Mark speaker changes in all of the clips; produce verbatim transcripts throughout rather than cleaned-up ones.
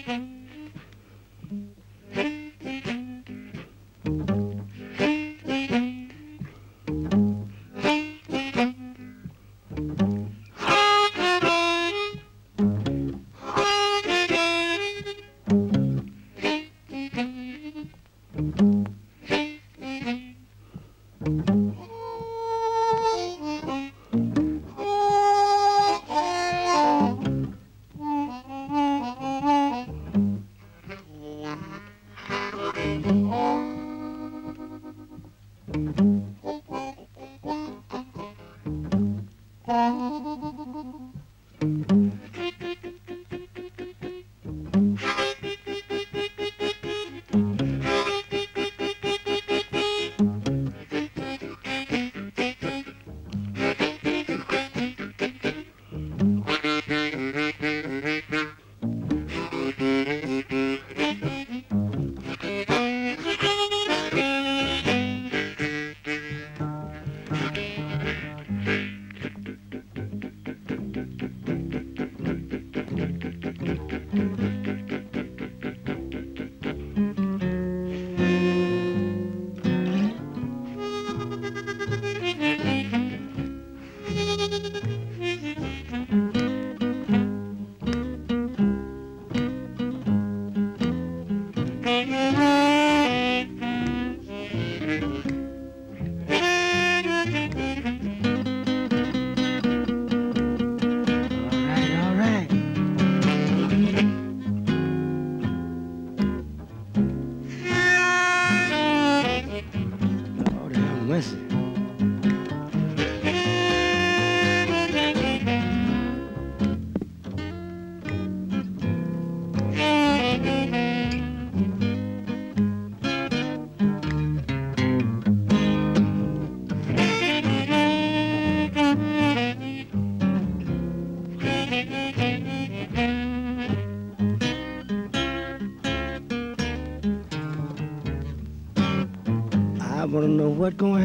Speaker 1: wanna know what's gonna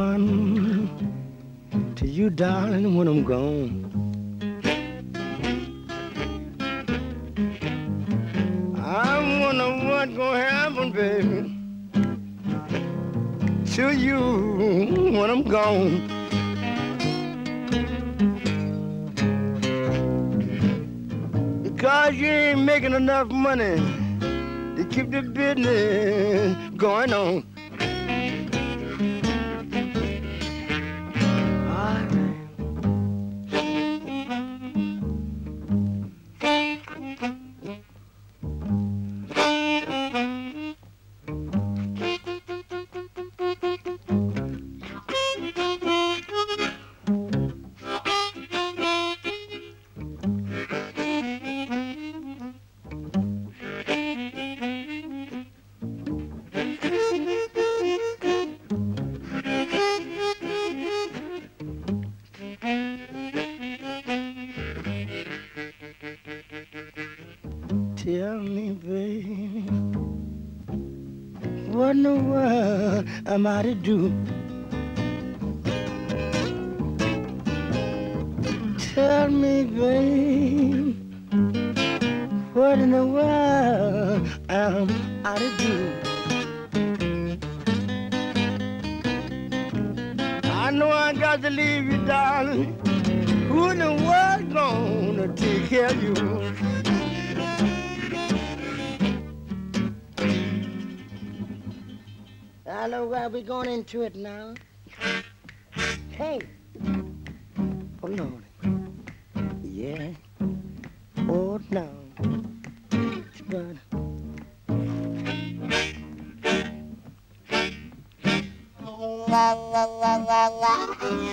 Speaker 1: happen to you, darling, when I'm gone. I wonder what's gonna happen, baby, to you when I'm gone. Because you ain't making enough money to keep the business going on. Tell me, baby, what in the world am I to do? Tell me, baby, what in the world am I to do? I know I got to leave you, darling. Who in the world gonna take care of you? I know where we're going into it now. Hey! Oh, Lord. Yeah. Oh, no. It's good. La, la, la, la, la.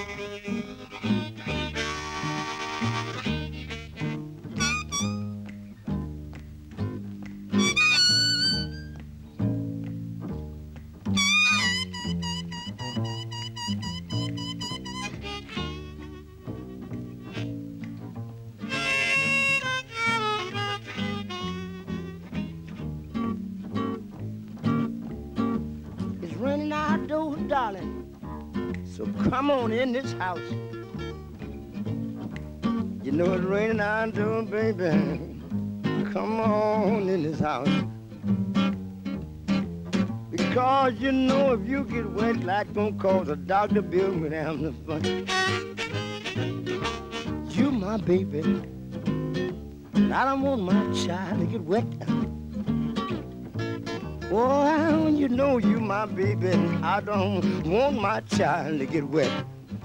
Speaker 1: Raining outdoors, darling, so come on in this house. You know it's raining outdoors, baby. come on in this house. Because you know if you get wet, that's gonna cause a doctor bill when I'm the fun. You my baby, and I don't want my child to get wet. Oh, you know you my baby, and I don't want my child to get wet.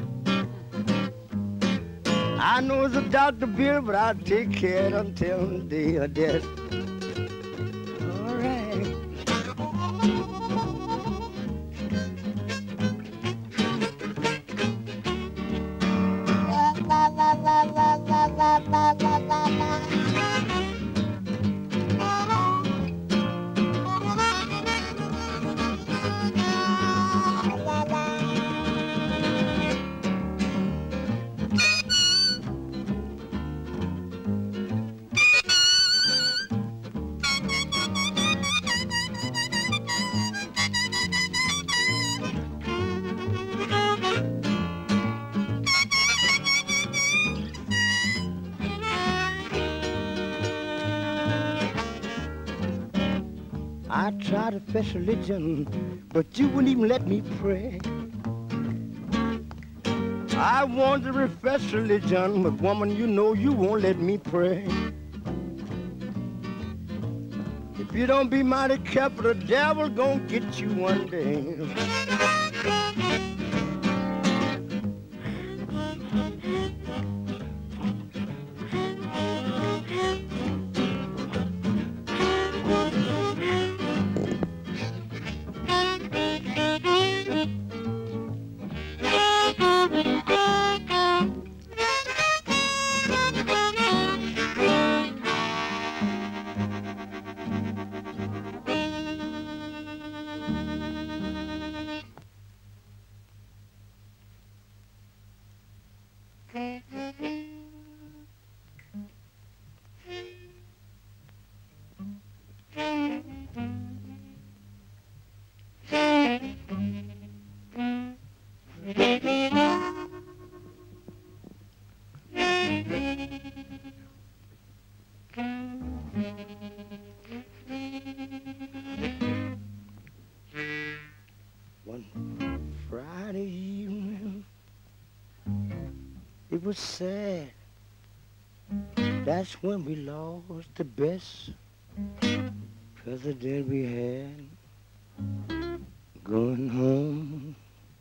Speaker 1: I know it's a doctor bill, but I'll take care of it until the day of death. All right. I tried to fetch religion, but you wouldn't even let me pray. I wanted to refresh religion, but woman, you know you won't let me pray. If you don't be mighty careful, the devil gonna get you one day. One Friday evening, it was sad. That's when we lost the best president we had. Going home,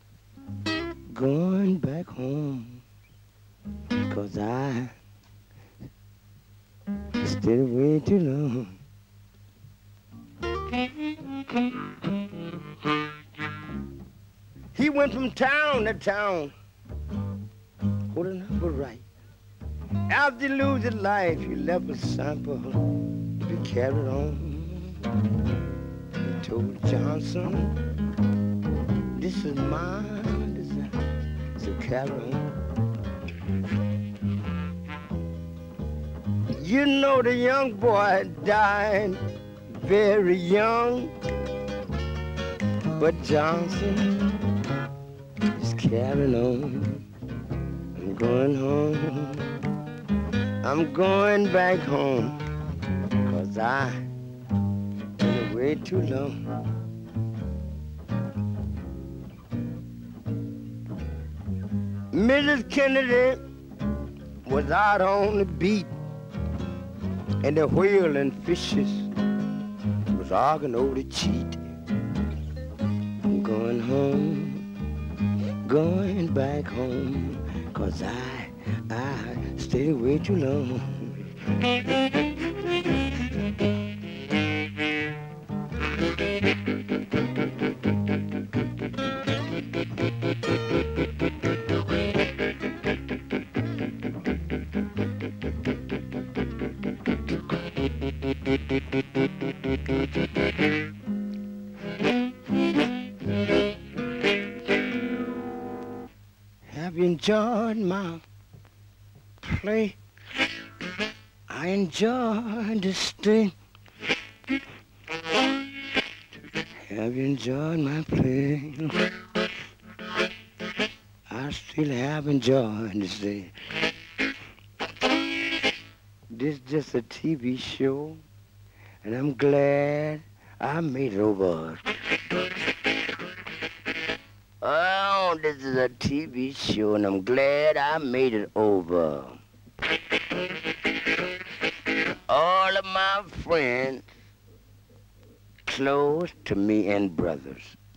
Speaker 1: going back home, 'cause I stayed away too long. He went from town to town, holding up a right. After he lose his life, he left a sample to be carried on. He told Johnson, this is mine, this is, so carry on. You know the young boy died very young, but Johnson is carrying on. I'm going home, I'm going back home, 'cause I been away too long. Missus Kennedy was out on the beat, and the whale and fishes was arguing over the cheat. I'm going home, going back home, 'cause I, I stayed away too long. Have you enjoyed my play? I enjoyed the stay. Have you enjoyed my play? I still have enjoyed the stay. this just a T V show, and I'm glad I made it over. Oh, this is a T V show, and I'm glad I made it over. All of my friends close to me and brothers,